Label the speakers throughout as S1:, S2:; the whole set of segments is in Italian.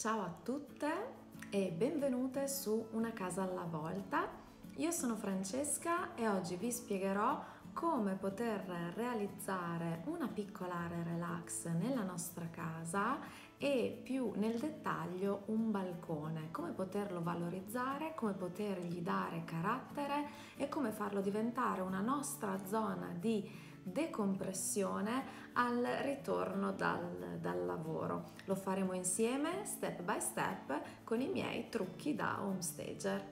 S1: Ciao a tutte e benvenute su Una casa alla volta. Io sono Francesca e oggi vi spiegherò come poter realizzare una piccola area relax nella nostra casa e più nel dettaglio un balcone, come poterlo valorizzare, come potergli dare carattere e come farlo diventare una nostra zona di decompressione al ritorno dal lavoro. Lo faremo insieme step by step con i miei trucchi da homestager.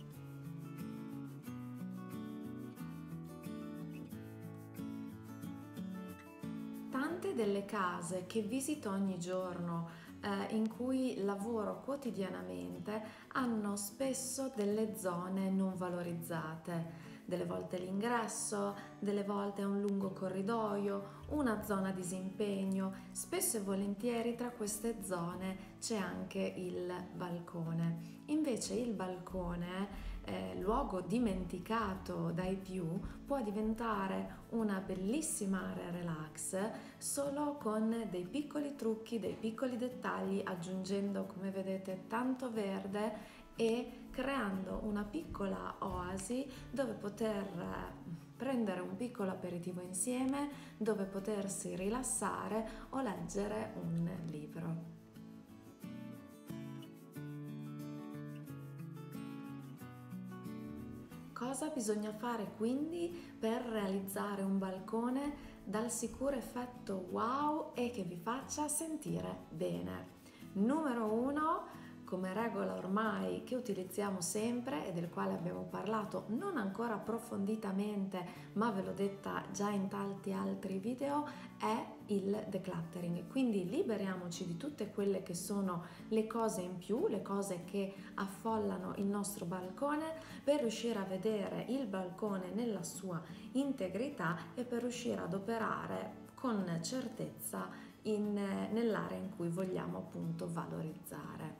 S1: Tante delle case che visito ogni giorno, in cui lavoro quotidianamente, hanno spesso delle zone non valorizzate. Delle volte l'ingresso, delle volte un lungo corridoio, una zona disimpegno. Spesso e volentieri tra queste zone c'è anche il balcone. Invece il balcone, luogo dimenticato dai più, può diventare una bellissima area relax solo con dei piccoli trucchi, dei piccoli dettagli, aggiungendo, come vedete, tanto verde e creando una piccola oasi dove poter prendere un piccolo aperitivo insieme, dove potersi rilassare o leggere un libro. Cosa bisogna fare quindi per realizzare un balcone dal sicuro effetto wow e che vi faccia sentire bene? Numero 1, come regola ormai che utilizziamo sempre e del quale abbiamo parlato non ancora approfonditamente, ma ve l'ho detta già in tanti altri video, è il decluttering. Quindi liberiamoci di tutte quelle che sono le cose in più, le cose che affollano il nostro balcone, per riuscire a vedere il balcone nella sua integrità e per riuscire ad operare con certezza nell'area in cui vogliamo appunto valorizzare.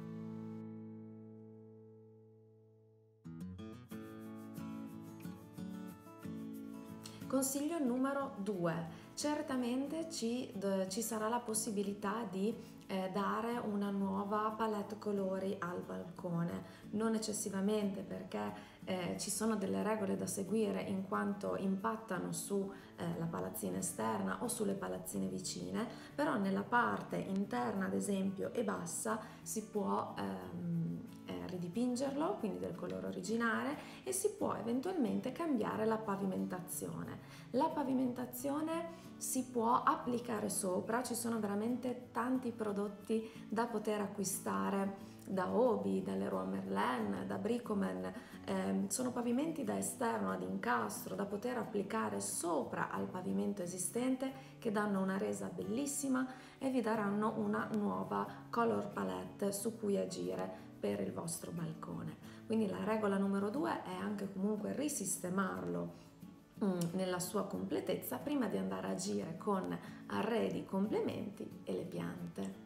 S1: Consiglio numero 2. Certamente ci sarà la possibilità di dare una nuova palette colori al balcone, non eccessivamente perché ci sono delle regole da seguire in quanto impattano sulla palazzina esterna o sulle palazzine vicine, però nella parte interna ad esempio e bassa si può ridipingerlo, quindi del colore originale, e si può eventualmente cambiare la pavimentazione. La pavimentazione si può applicare sopra, ci sono veramente tanti prodotti da poter acquistare da Obi, da Leroy Merlin, da Bricoman, sono pavimenti da esterno ad incastro da poter applicare sopra al pavimento esistente che danno una resa bellissima e vi daranno una nuova color palette su cui agire per il vostro balcone. Quindi la regola numero 2 è anche comunque risistemarlo nella sua completezza prima di andare a agire con arredi, complementi e le piante.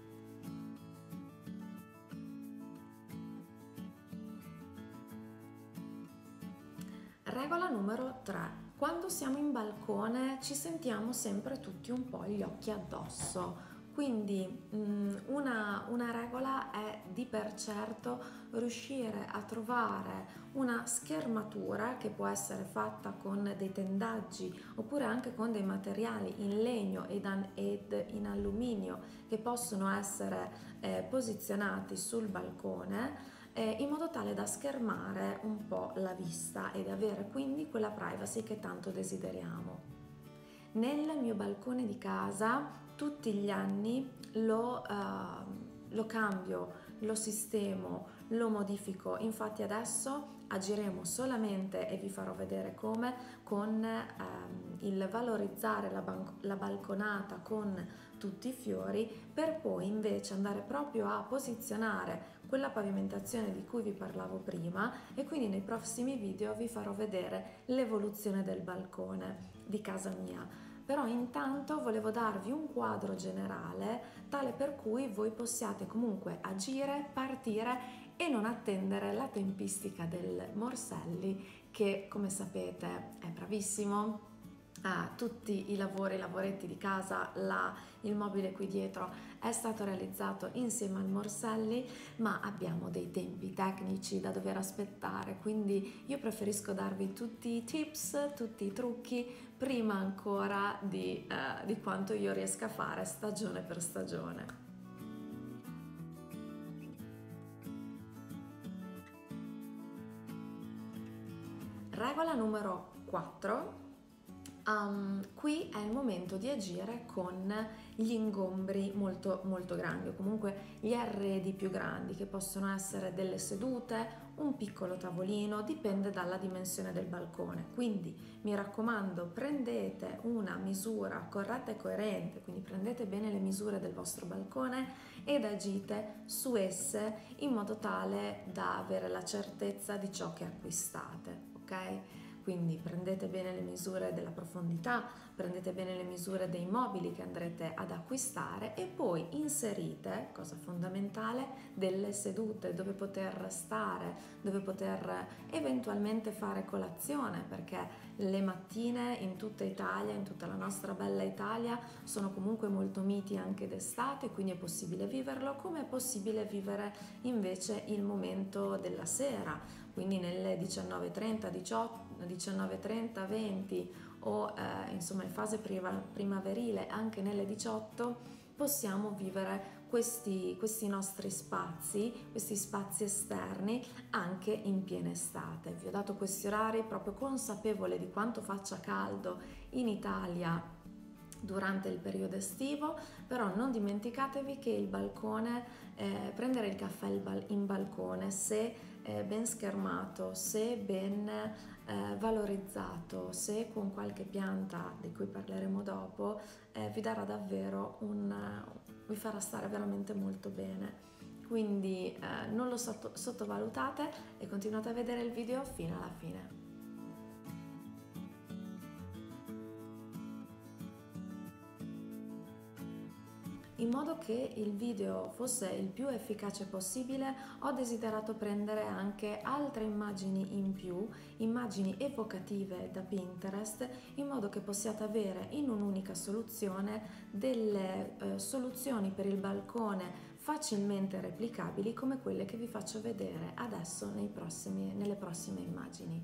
S1: Regola numero 3. Quando siamo in balcone ci sentiamo sempre tutti un po' gli occhi addosso. Quindi una regola è di per certo riuscire a trovare una schermatura che può essere fatta con dei tendaggi oppure anche con dei materiali in legno ed in alluminio che possono essere posizionati sul balcone in modo tale da schermare un po' la vista ed avere quindi quella privacy che tanto desideriamo. Nel mio balcone di casa tutti gli anni lo cambio, lo sistemo, lo modifico. Infatti adesso agiremo solamente, e vi farò vedere come, con il valorizzare la balconata con tutti i fiori, per poi invece andare proprio a posizionare quella pavimentazione di cui vi parlavo prima, e quindi nei prossimi video vi farò vedere l'evoluzione del balcone di casa mia. Però intanto volevo darvi un quadro generale tale per cui voi possiate comunque agire, partire e non attendere la tempistica del Morselli che, come sapete, è bravissimo, tutti i lavoretti di casa, il mobile qui dietro è stato realizzato insieme al Morselli, ma abbiamo dei tempi tecnici da dover aspettare, quindi io preferisco darvi tutti i tips, tutti i trucchi prima ancora di quanto io riesca a fare stagione per stagione. Regola numero 4. Qui è il momento di agire con gli ingombri molto molto grandi, o comunque gli arredi più grandi, che possono essere delle sedute, un piccolo tavolino, dipende dalla dimensione del balcone. Quindi mi raccomando, prendete una misura corretta e coerente, quindi prendete bene le misure del vostro balcone ed agite su esse in modo tale da avere la certezza di ciò che acquistate, ok? Quindi prendete bene le misure della profondità, prendete bene le misure dei mobili che andrete ad acquistare e poi inserite, cosa fondamentale, delle sedute dove poter stare, dove poter eventualmente fare colazione, perché le mattine in tutta Italia, in tutta la nostra bella Italia, sono comunque molto miti anche d'estate, quindi è possibile viverlo, come è possibile vivere invece il momento della sera, quindi nelle 19:30, 18, 19:30, 20 o insomma in fase primaverile anche nelle 18 possiamo vivere questi nostri spazi, questi spazi esterni anche in piena estate. Vi ho dato questi orari proprio consapevole di quanto faccia caldo in Italia durante il periodo estivo, però non dimenticatevi che il balcone, prendere il caffè in balcone, se ben schermato, se ben valorizzato, se con qualche pianta di cui parleremo dopo, vi darà davvero vi farà stare veramente molto bene. Quindi non lo sottovalutate e continuate a vedere il video fino alla fine. In modo che il video fosse il più efficace possibile, ho desiderato prendere anche altre immagini in più, immagini evocative da Pinterest, in modo che possiate avere in un'unica soluzione delle soluzioni per il balcone facilmente replicabili come quelle che vi faccio vedere adesso nelle prossime immagini.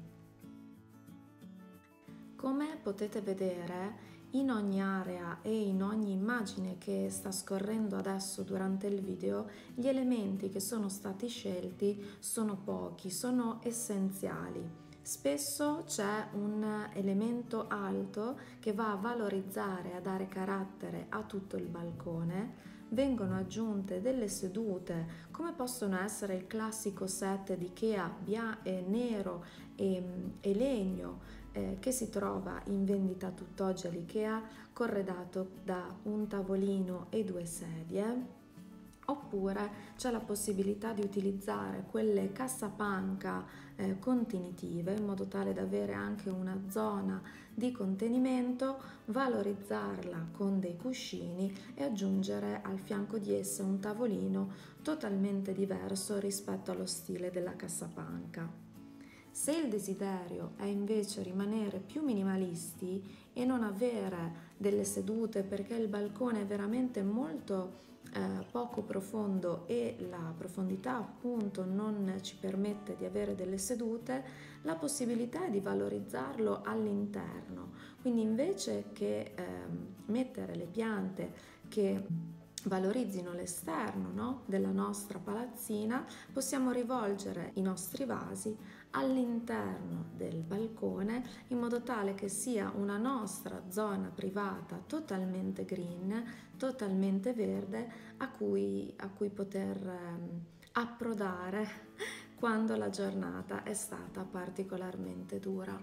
S1: Come potete vedere, in ogni area e in ogni immagine che sta scorrendo adesso durante il video, gli elementi che sono stati scelti sono pochi, sono essenziali. Spesso c'è un elemento alto che va a valorizzare, a dare carattere a tutto il balcone. Vengono aggiunte delle sedute, come possono essere il classico set di Ikea nero e legno, che si trova in vendita tutt'oggi all'IKEA, corredato da un tavolino e 2 sedie. Oppure c'è la possibilità di utilizzare quelle cassapanca contenitive, in modo tale da avere anche una zona di contenimento, valorizzarla con dei cuscini e aggiungere al fianco di essa un tavolino totalmente diverso rispetto allo stile della cassapanca. Se il desiderio è invece rimanere più minimalisti e non avere delle sedute, perché il balcone è veramente molto poco profondo e la profondità appunto non ci permette di avere delle sedute, la possibilità è di valorizzarlo all'interno. Quindi invece che mettere le piante che valorizzino l'esterno, no, della nostra palazzina, possiamo rivolgere i nostri vasi all'interno del balcone in modo tale che sia una nostra zona privata totalmente green, totalmente verde a cui poter approdare quando la giornata è stata particolarmente dura.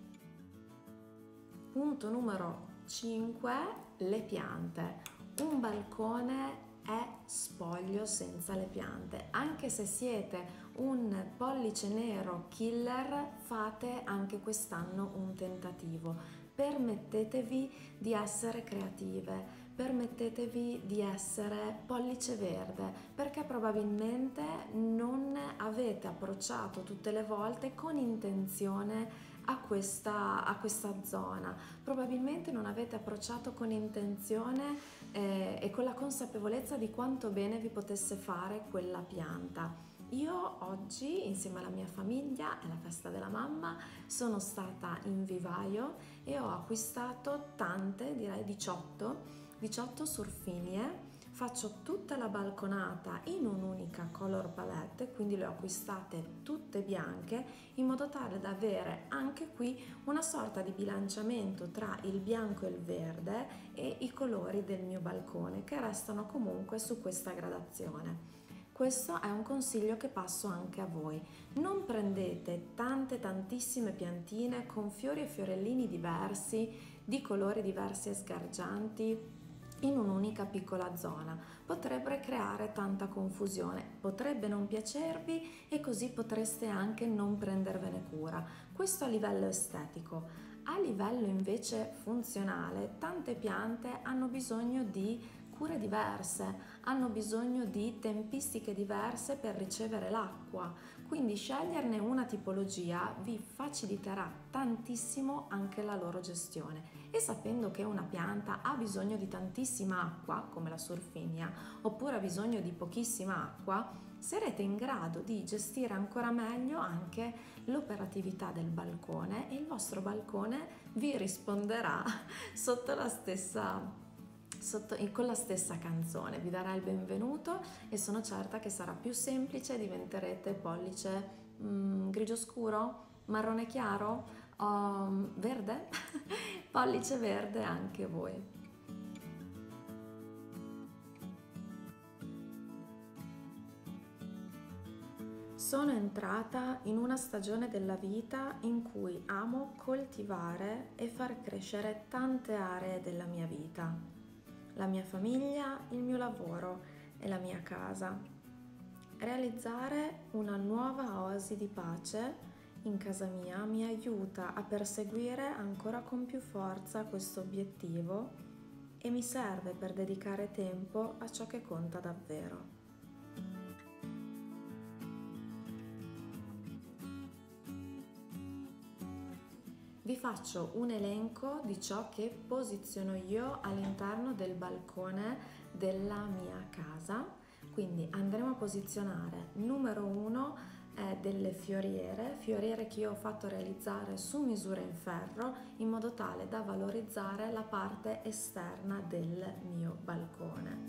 S1: Punto numero 5: le piante. Un balcone è spoglio senza le piante. Anche se siete un pollice nero killer, fate anche quest'anno un tentativo. Permettetevi di essere creative, permettetevi di essere pollice verde, perché probabilmente non avete approcciato tutte le volte con intenzione a questa zona. Probabilmente non avete approcciato con intenzione e con la consapevolezza di quanto bene vi potesse fare quella pianta. Io oggi, insieme alla mia famiglia, è la festa della mamma, sono stata in vivaio e ho acquistato tante, direi 18 surfinie. Faccio tutta la balconata in un'unica color palette, quindi le ho acquistate tutte bianche in modo tale da avere anche qui una sorta di bilanciamento tra il bianco e il verde e i colori del mio balcone che restano comunque su questa gradazione. Questo è un consiglio che passo anche a voi. Non prendete tantissime piantine con fiori e fiorellini diversi, di colori diversi e sgargianti in un'unica piccola zona. Potrebbe creare tanta confusione, potrebbe non piacervi e così potreste anche non prendervene cura. Questo a livello estetico. A livello invece funzionale, tante piante hanno bisogno di cure diverse, hanno bisogno di tempistiche diverse per ricevere l'acqua, quindi sceglierne una tipologia vi faciliterà tantissimo anche la loro gestione. E sapendo che una pianta ha bisogno di tantissima acqua, come la surfinia, oppure ha bisogno di pochissima acqua, sarete in grado di gestire ancora meglio anche l'operatività del balcone e il vostro balcone vi risponderà con la stessa canzone, vi darà il benvenuto e sono certa che sarà più semplice e diventerete pollice grigio scuro, marrone chiaro, verde, pollice verde anche voi. Sono entrata in una stagione della vita in cui amo coltivare e far crescere tante aree della mia vita. La mia famiglia, il mio lavoro e la mia casa. Realizzare una nuova oasi di pace in casa mia mi aiuta a perseguire ancora con più forza questo obiettivo e mi serve per dedicare tempo a ciò che conta davvero. Vi faccio un elenco di ciò che posiziono io all'interno del balcone della mia casa. Quindi andremo a posizionare numero 1 delle fioriere che io ho fatto realizzare su misura in ferro in modo tale da valorizzare la parte esterna del mio balcone.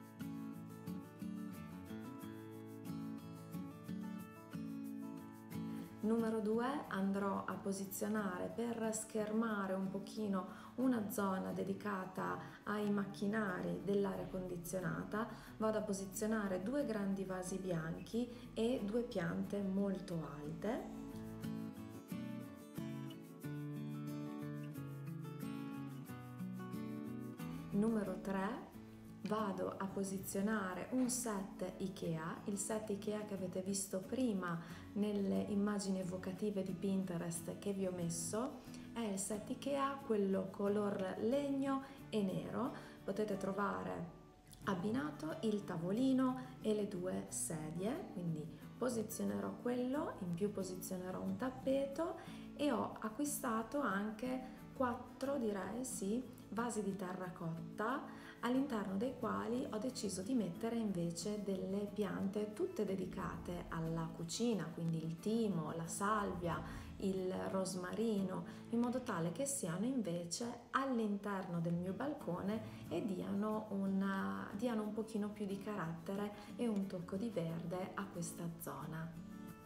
S1: Numero 2 andrò a posizionare per schermare un pochino una zona dedicata ai macchinari dell'aria condizionata, vado a posizionare 2 grandi vasi bianchi e 2 piante molto alte. Numero 3 vado a posizionare un set IKEA, il set IKEA che avete visto prima nelle immagini evocative di Pinterest che vi ho messo, è il set IKEA, quello color legno e nero. Potete trovare abbinato il tavolino e le 2 sedie, quindi posizionerò quello, in più posizionerò un tappeto e ho acquistato anche 4, direi, sì, vasi di terracotta all'interno dei quali ho deciso di mettere invece delle piante tutte dedicate alla cucina, quindi il timo, la salvia, il rosmarino, in modo tale che siano invece all'interno del mio balcone e diano un pochino più di carattere e un tocco di verde a questa zona.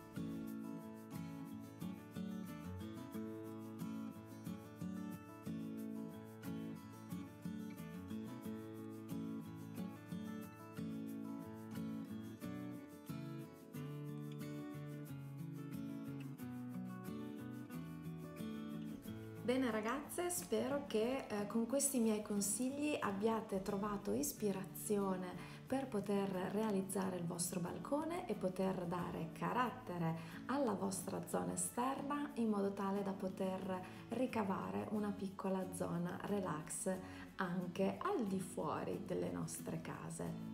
S1: Bene ragazze, spero che con questi miei consigli abbiate trovato ispirazione per poter realizzare il vostro balcone e poter dare carattere alla vostra zona esterna in modo tale da poter ricavare una piccola zona relax anche al di fuori delle nostre case.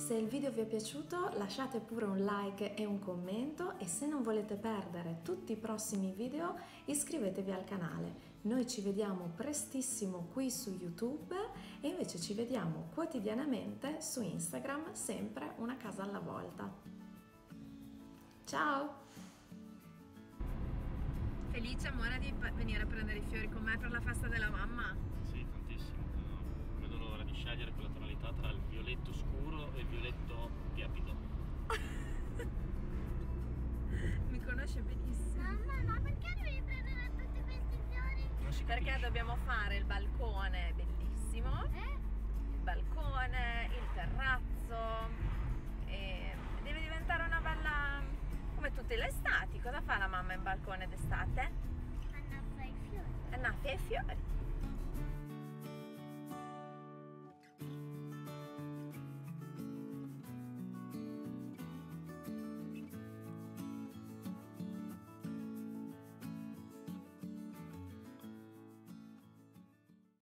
S1: Se il video vi è piaciuto lasciate pure un like e un commento, e se non volete perdere tutti i prossimi video iscrivetevi al canale. Noi ci vediamo prestissimo qui su YouTube e invece ci vediamo quotidianamente su Instagram, sempre una casa alla volta. Ciao! Felice, amore, di venire a prendere i fiori con me per la festa della mamma?
S2: Sì, tantissimo. Non vedo l'ora di scegliere quella tonalità tra il violetto scuro e il violetto tiepido.
S1: Mi conosce benissimo.
S3: Mamma, ma perché devi prendere tutti questi fiori?
S2: Non si
S1: Perché
S2: capisce.
S1: dobbiamo fare il balcone bellissimo, il balcone, il terrazzo, e deve diventare una bella, come tutte le estati. Cosa fa la mamma in balcone d'estate?
S3: Annaffa i fiori.
S1: Annaffa i fiori.